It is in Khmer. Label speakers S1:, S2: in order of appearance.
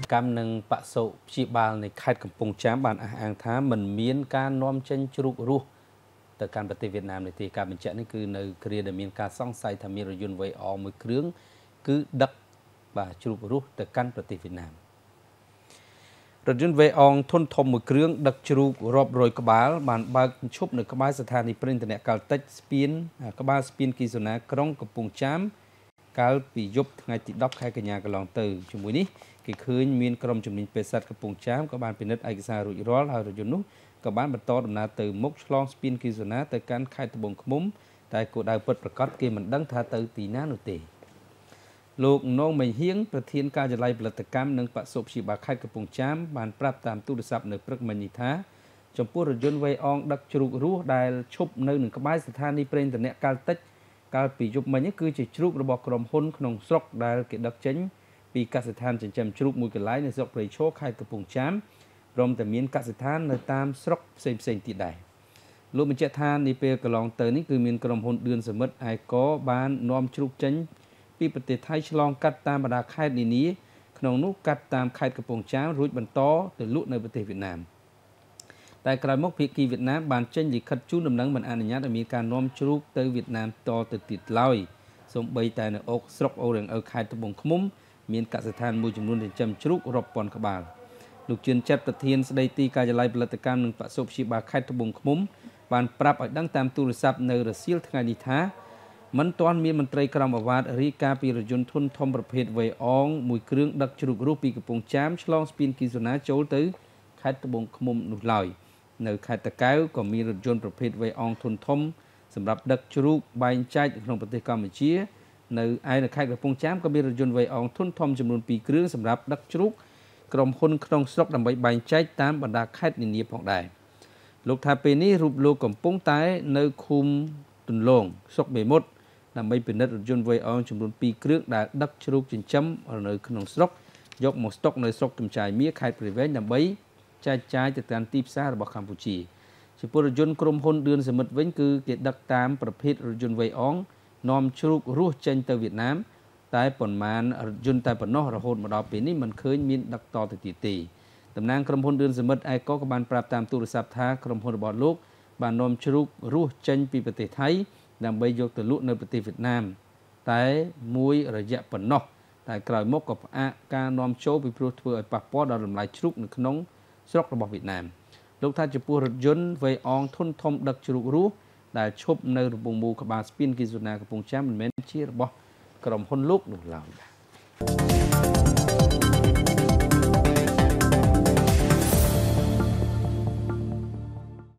S1: កម្មនឹងបសុព្យាបាលនៃខេត្តកំពង់ចាមបានអះអាងថាមិនមានការនាំចេញជ្រូករស់ទៅកាន់ប្រទេសវៀតណាមនេះទេការបញ្ជាក់នេះគឺនៅគ្រាដែលមានការសង្ស័យថាមានរថយន្តវ័យអមួយគ្រឿងគឺដឹកបាទជ្រូករស់ទៅកាន់ប្រទេសវៀតណាមរថយន្តវ័យអងធុនធំមួយគ្រឿងដឹកជ្រូករាប់រយក្បាលបានបើកឈប់នៅក្បែរស្ថានីយ៍ប្រេងទនៈកាល់តិចស្ពានក្បាលស្ពានគីសូណាក្រុងកំពង់ចាមកាលពីយប់ថ្ងៃទី10ខែកញ្ញាកន្លងទៅជាមួយនេះគេឃើញមានក្រុមជំនាញពេទ្យសាស្ត្រកំពង់ចាមក៏បានពិនិត្យឯកសាររួចរាល់ហើយរថយន្តនោះក៏បានបន្តដំណើរទៅមុខឆ្លងស្ពានគីសូណាទៅកាន់ខេត្តត្បូងឃ្មុំតែគោលដៅពិតប្រាកដគេមិនដឹងថាទៅទីណានោះទេលោកនងមេហៀងប្រធានការិយាល័យផលិតកម្មនិងបសុព្យាបាលខេត្តកំពង់ចាមបានប្រាប់តាមទូរស័ព្ទនៅព្រឹកមិញនេះថាចំពោះរថយន្តវ័យអងដឹកជ្រូករស់ដែលឈប់នៅនឹងក្បែរស្ថានីយ៍ប្រេងទនៈកាល់តិចកាលពីយប់មិញនេះគឺជាជ្រូករបស់ក្រុមហ៊ុនក្នុងស្រុកដែលគេដឹកចេញពីកសិដ្ឋានចិញ្ចឹមជ្រូកមួយកន្លែងនៅស្រុកព្រៃឈរខេត្តកំពង់ចាមព្រមទាំងមានកសិដ្ឋាននៅតាមស្រុកផ្សេងទៀតដែរលោកបញ្ជាក់ថានាពេលកន្លងទៅនេះគឺមានក្រុមហ៊ុនឌឿនសមិទ្ធឯកបាននាំជ្រូកចេញពីប្រទេសថៃឆ្លងកាត់តាមបណ្ដាខេត្តនានាក្នុងនោះកាត់តាមខេត្តកំពង់ចាមរួចបន្តទៅលក់នៅប្រទេសវៀតណាមតែក្រោយមកភាគីវៀតណាមបានចេញលិខិតជូនដំណឹងមិនអនុញ្ញាតឲ្យមានការនាំជ្រូកទៅវៀតណាមតទៅទៀតឡើយសូម្បីតែនៅស្រុកអូររាំងឪខេត្តត្បូងឃ្មុំមានកសិដ្ឋានមួយចំនួនចិញ្ចឹមជ្រូករាប់ពាន់ក្បាលលោកជឿនចាត់ប្រធានស្ដីទីការិយាល័យផលិតកម្មនិងបសុព្យាបាលខេត្តត្បូងឃ្មុំបានប្រាប់ឲ្យដឹងតាមទូរស័ព្ទនៅរសៀលថ្ងៃនេះថាមិនទាន់មានមន្ត្រីក្រមអាវ៉ាតរាយការណ៍ពីរថយន្តធុនធំប្រភេទវ័យអងមួយគ្រឿងដឹកជ្រូករស់ពីកំពង់ចាមឆ្លងស្ពានគីសូណាចូលទៅខេត្តត្បូងឃ្មុំនោះឡើយនៅខេត្តតាកែវក៏មានរថយន្តប្រភេទវ័យអងធុនធំសម្រាប់ដឹកជ្រូកបែងចែកក្នុងប្រទេសកម្ពុជានៅខេត្តកំពង់ចាមក៏មានរថយន្តវ័យអងធុនធំចំនួន2គ្រឿងសម្រាប់ដឹកជ្រូកក្រុមហ៊ុនក្នុងស្រុកដើម្បីបែងចែកតាមបណ្ដាខេត្តនានាផងដែរលោកថាពេលនេះរូបលោកកំពុងតែនៅឃុំទន្លងស្រុកមេមត់ដើម្បីពិនិត្យរថយន្តវ័យអងចំនួន2គ្រឿងដែលដឹកជ្រូកចិញ្ចឹមនៅក្នុងស្រុកយកមកស្តុកនៅស្រុកកំចាយមាសខេត្តព្រៃវែងដើម្បីចែកចាយទៅកាន់ទីផ្សាររបស់កម្ពុជាចំពោះរថយន្តក្រុមហ៊ុនឌឿនសមិទ្ធវិញគឺគេដឹកតាមប្រភេទរថយន្តវ័យអងនាំជ្រូករស់ចេញទៅវៀតណាមតែប៉ុន្មានរថយន្តតែប៉ុណ្ណោះរហូតមកដល់ពេលនេះមិនឃើញមានដឹកតទៅទៀតទេតំណាងក្រុមហ៊ុនឌឿនសមិទ្ធឯកក៏បានប្រាប់តាមទូរស័ព្ទថាក្រុមហ៊ុនរបស់លោកបាននាំជ្រូករស់ចេញពីប្រទេសថៃដើម្បីយកទៅលក់នៅប្រទេសវៀតណាមតែមួយរយៈប៉ុណ្ណោះតែក្រោយមកក៏ផ្អាកការនាំចូលពីព្រោះធ្វើឲ្យប៉ះពាល់ដល់តម្លៃជ្រូកនៅក្នុងស្រុករបស់វៀតណាមលោកថាចំពោះរថយន្តវ័យអងធុនធំដឹកជ្រូករស់ដែលឈប់នៅរំពងមូលក្បាលស្ពានគីសូណាកំពង់ចាមមិនមែនជារបស់ក្រុមហ៊ុនលោកនោះឡើយ